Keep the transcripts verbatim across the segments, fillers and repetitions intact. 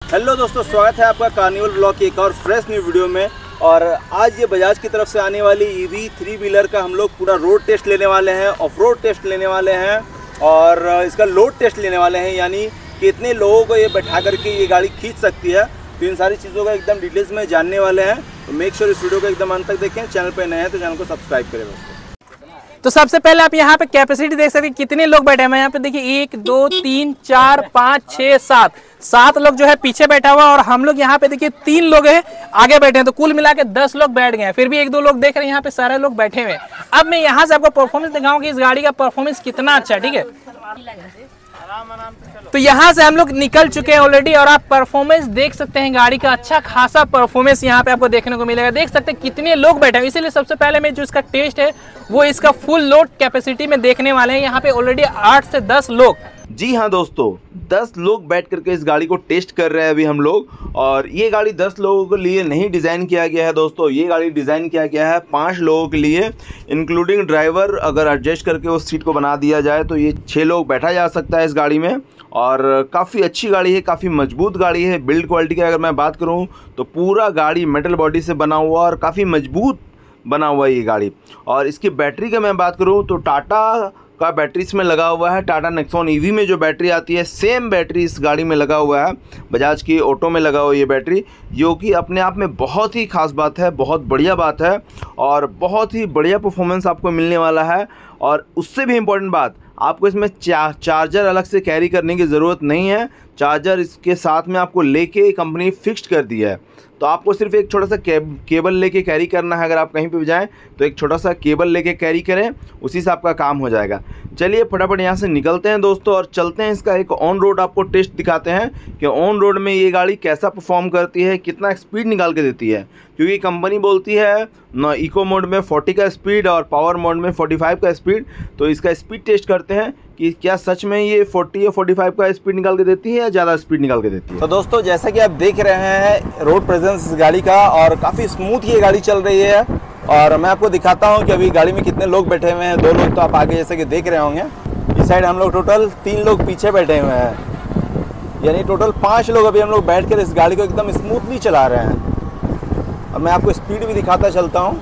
Hello दोस्तों, स्वागत है आपका कार्निवल ब्लॉग की एक और फ्रेश न्यू वीडियो में। और आज ये बजाज की तरफ से आने वाली ईवी थ्री व्हीलर का हम लोग पूरा रोड टेस्ट लेने वाले हैं, ऑफ रोड टेस्ट लेने वाले हैं और इसका लोड टेस्ट लेने वाले हैं, यानी कितने लोगों को ये बैठा करके ये गाड़ी खींच सकती है। तो इन सारी चीज़ों का एकदम डिटेल्स में जानने वाले हैं। तो मेक श्योर इस वीडियो को एकदम अंत तक देखें। चैनल पर नए हैं तो चैनल को सब्सक्राइब करें दोस्तों। तो सबसे पहले आप यहाँ पे कैपेसिटी देख सकते हैं कितने लोग बैठे हैं। यहाँ पे देखिए एक दो तीन चार पाँच छः सात सात लोग जो है पीछे बैठा हुआ और हम लोग यहाँ पे देखिए तीन लोग हैं आगे बैठे हैं। तो कुल मिला के दस लोग बैठ गए हैं। फिर भी एक दो लोग देख रहे हैं, यहाँ पे सारे लोग बैठे हुए हैं। अब मैं यहाँ से आपको परफॉर्मेंस दिखाऊंगा कि इस गाड़ी का परफॉर्मेंस कितना अच्छा है, ठीक है। तो यहाँ से हम लोग निकल चुके हैं ऑलरेडी और आप परफॉर्मेंस देख सकते हैं। गाड़ी का अच्छा खासा परफॉर्मेंस यहाँ पे आपको देखने को मिलेगा। देख सकते हैं कितने लोग बैठे हैं। इसीलिए सबसे पहले मैं जो इसका टेस्ट है वो इसका फुल लोड कैपेसिटी में देखने वाले हैं। यहाँ पे ऑलरेडी आठ से दस लोग, जी हाँ दोस्तों, दस लोग बैठ करके इस गाड़ी को टेस्ट कर रहे हैं अभी हम लोग। और ये गाड़ी दस लोगों के लिए नहीं डिज़ाइन किया गया है दोस्तों, ये गाड़ी डिज़ाइन किया गया है पाँच लोगों के लिए, इंक्लूडिंग ड्राइवर। अगर एडजस्ट करके उस सीट को बना दिया जाए तो ये छः लोग बैठा जा सकता है इस गाड़ी में। और काफ़ी अच्छी गाड़ी है, काफ़ी मजबूत गाड़ी है। बिल्ड क्वालिटी की अगर मैं बात करूँ तो पूरा गाड़ी मेटल बॉडी से बना हुआ और काफ़ी मजबूत बना हुआ है ये गाड़ी। और इसकी बैटरी की मैं बात करूँ तो टाटा का बैटरी इसमें लगा हुआ है। टाटा नेक्सॉन ईवी में जो बैटरी आती है सेम बैटरी इस गाड़ी में लगा हुआ है। बजाज की ऑटो में लगा हुआ है ये बैटरी, जो कि अपने आप में बहुत ही खास बात है, बहुत बढ़िया बात है और बहुत ही बढ़िया परफॉर्मेंस आपको मिलने वाला है। और उससे भी इम्पोर्टेंट बात, आपको इसमें चा, चार्जर अलग से कैरी करने की ज़रूरत नहीं है। चार्जर इसके साथ में आपको लेके कंपनी फिक्स्ड कर दिया है। तो आपको सिर्फ एक छोटा सा के, केबल लेके कैरी करना है। अगर आप कहीं पे भी जाएं तो एक छोटा सा केबल लेके कैरी करें, उसी से आपका काम हो जाएगा। चलिए फटाफट यहाँ से निकलते हैं दोस्तों और चलते हैं इसका एक ऑन रोड आपको टेस्ट दिखाते हैं कि ऑन रोड में ये गाड़ी कैसा परफॉर्म करती है, कितना स्पीड निकाल के देती है। क्योंकि कंपनी बोलती है ना इको मोड में चालीस का स्पीड और पावर मोड में पैंतालीस का स्पीड। तो इसका स्पीड टेस्ट करते हैं कि क्या सच में ये चालीस या पैंतालीस का स्पीड निकाल के देती है या ज़्यादा स्पीड निकाल के देती है। तो दोस्तों जैसा कि आप देख रहे हैं रोड प्रेजेंस इस गाड़ी का, और काफ़ी स्मूथ ये गाड़ी चल रही है। और मैं आपको दिखाता हूँ कि अभी गाड़ी में कितने लोग बैठे हुए हैं। दो लोग तो आप आगे जैसे कि देख रहे होंगे, इस साइड हम लोग टोटल तीन लोग पीछे बैठे हुए हैं, यानी टोटल पाँच लोग अभी हम लोग बैठ कर इस गाड़ी को एकदम स्मूथली चला रहे हैं। अब मैं आपको स्पीड भी दिखाता चलता हूँ।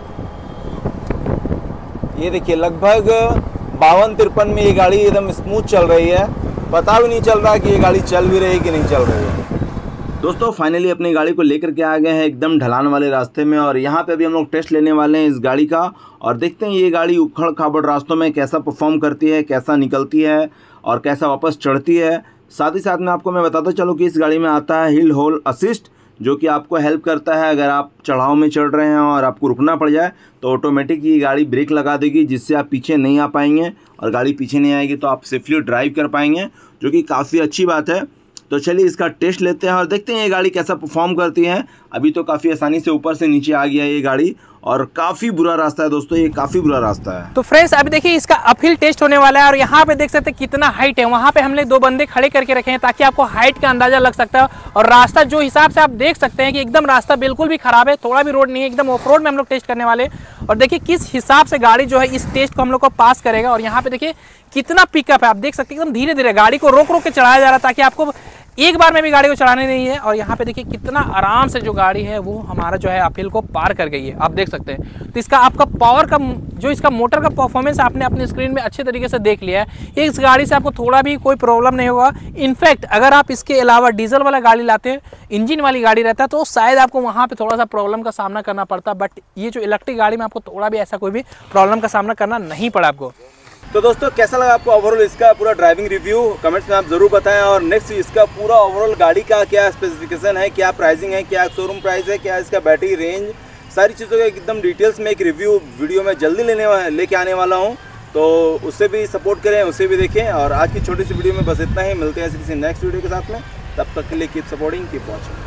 ये देखिए लगभग बावन तिरपन में ये गाड़ी एकदम स्मूथ चल रही है। पता भी नहीं चल रहा कि ये गाड़ी चल भी रही है कि नहीं चल रही है। दोस्तों फाइनली अपनी गाड़ी को लेकर के आ गए हैं एकदम ढलान वाले रास्ते में और यहाँ पे अभी हम लोग टेस्ट लेने वाले हैं इस गाड़ी का। और देखते हैं ये गाड़ी उखड़ खाबड़ रास्तों में कैसा परफॉर्म करती है, कैसा निकलती है और कैसा वापस चढ़ती है। साथ ही साथ में आपको मैं बताता चलूँ कि इस गाड़ी में आता है हिल होल्ड असिस्ट, जो कि आपको हेल्प करता है अगर आप चढ़ाव में चढ़ रहे हैं और आपको रुकना पड़ जाए तो ऑटोमेटिक ये गाड़ी ब्रेक लगा देगी, जिससे आप पीछे नहीं आ पाएंगे। और गाड़ी पीछे नहीं आएगी तो आप सेफली ड्राइव कर पाएंगे, जो कि काफ़ी अच्छी बात है। तो चलिए इसका टेस्ट लेते हैं और देखते हैं ये गाड़ी कैसा परफॉर्म करती है। अभी तो काफ़ी आसानी से ऊपर से नीचे आ गया है ये गाड़ी, और काफ़ी बुरा रास्ता है दोस्तों, ये काफ़ी बुरा रास्ता है। तो फ्रेंड्स अभी देखिए इसका अपहिल टेस्ट होने वाला है और यहाँ पे देख सकते हैं कितना हाइट है। वहाँ पे हमने दो बंदे खड़े करके रखे हैं ताकि आपको हाइट का अंदाजा लग सकता है। और रास्ता जो हिसाब से आप देख सकते हैं कि एकदम रास्ता बिल्कुल भी खराब है, थोड़ा भी रोड नहीं है, एकदम ऑफ रोड में हम लोग टेस्ट करने वाले। और देखिए किस हिसाब से गाड़ी जो है इस टेस्ट को हम लोग को पास करेगा। और यहाँ पे देखिए कितना पिकअप है, आप देख सकते हैं एकदम धीरे धीरे गाड़ी को रोक रोक के चढ़ाया जा रहा है ताकि आपको एक बार में भी गाड़ी को चलाने नहीं है। और यहाँ पे देखिए कितना आराम से जो गाड़ी है वो हमारा जो है अपहिल को पार कर गई है, आप देख सकते हैं। तो इसका आपका पावर का जो इसका मोटर का परफॉर्मेंस आपने अपनी स्क्रीन में अच्छे तरीके से देख लिया है। इस गाड़ी से आपको थोड़ा भी कोई प्रॉब्लम नहीं होगा। इनफैक्ट अगर आप इसके अलावा डीजल वाला गाड़ी लाते हैं, इंजन वाली गाड़ी रहता है, तो शायद आपको वहाँ पर थोड़ा सा प्रॉब्लम का सामना करना पड़ता। बट ये जो इलेक्ट्रिक गाड़ी में आपको थोड़ा भी ऐसा कोई भी प्रॉब्लम का सामना करना नहीं पड़ा आपको। तो दोस्तों कैसा लगा आपको ओवरऑल इसका पूरा ड्राइविंग रिव्यू, कमेंट्स में आप जरूर बताएं। और नेक्स्ट इसका पूरा ओवरऑल गाड़ी का क्या स्पेसिफिकेशन है, क्या प्राइसिंग है, क्या शोरूम प्राइस है, क्या इसका बैटरी रेंज, सारी चीज़ों का एकदम डिटेल्स में एक रिव्यू वीडियो में जल्दी लेने लेके आने वाला हूं। तो उससे भी सपोर्ट करें, उससे भी देखें। और आज की छोटी सी वीडियो में बस इतना ही। मिलते हैं किसी नेक्स्ट वीडियो के साथ में, तब तक के लिए कीप सपोर्टिंग, कीप वॉचिंग।